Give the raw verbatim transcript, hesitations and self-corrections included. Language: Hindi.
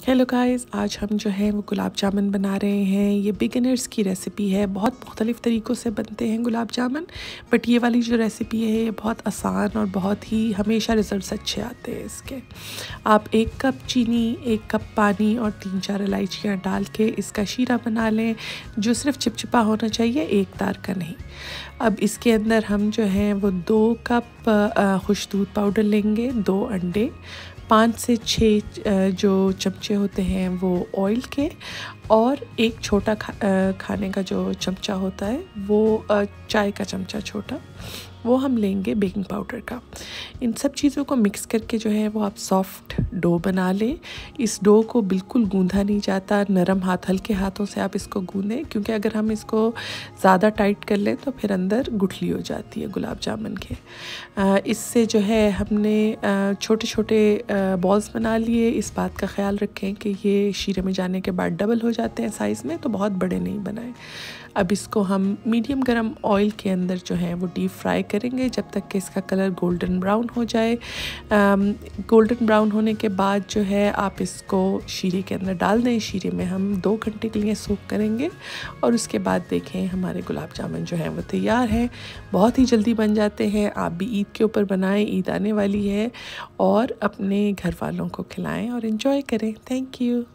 हेलो गाइस, आज हम जो है वो गुलाब जामुन बना रहे हैं। ये बिगिनर्स की रेसिपी है। बहुत मुख्तलिफ़ तरीक़ों से बनते हैं गुलाब जामुन, बट ये वाली जो रेसिपी है ये बहुत आसान और बहुत ही हमेशा रिज़ल्ट्स अच्छे आते हैं इसके। आप एक कप चीनी, एक कप पानी और तीन चार इलायचियाँ डाल के इसका शीरा बना लें, जो सिर्फ चिपचिपा होना चाहिए, एक तार का नहीं। अब इसके अंदर हम जो है वो दो कप खुश दूध पाउडर लेंगे, दो अंडे, पाँच से छः जो चमचे होते हैं वो ऑयल के, और एक छोटा खा, खाने का जो चमचा होता है वो चाय का चमचा छोटा, वो हम लेंगे बेकिंग पाउडर का। इन सब चीज़ों को मिक्स करके जो है वो आप सॉफ्ट डो बना लें। इस डो को बिल्कुल गूंधा नहीं जाता, नरम हाथ, हल्के हाथों से आप इसको गूंदें, क्योंकि अगर हम इसको ज़्यादा टाइट कर लें तो फिर अंदर गुठली हो जाती है गुलाब जामुन के। इससे जो है हमने छोटे छोटे बॉल्स बना लिए। इस बात का ख्याल रखें कि ये शीरे में जाने के बाद डबल हो जाते हैं साइज़ में, तो बहुत बड़े नहीं बनाएं। अब इसको हम मीडियम गरम ऑयल के अंदर जो है वो डीप फ्राई करेंगे जब तक कि इसका कलर गोल्डन ब्राउन हो जाए। गोल्डन ब्राउन होने के बाद जो है आप इसको शीरे के अंदर डाल दें। शीरे में हम दो घंटे के लिए सोक करेंगे और उसके बाद देखें हमारे गुलाब जामुन जो है वो तैयार हैं। बहुत ही जल्दी बन जाते हैं। आप भी ईद के ऊपर बनाएं, ईद आने वाली है, और अपने घर वालों को खिलाएं और इन्जॉय करें। Thank you.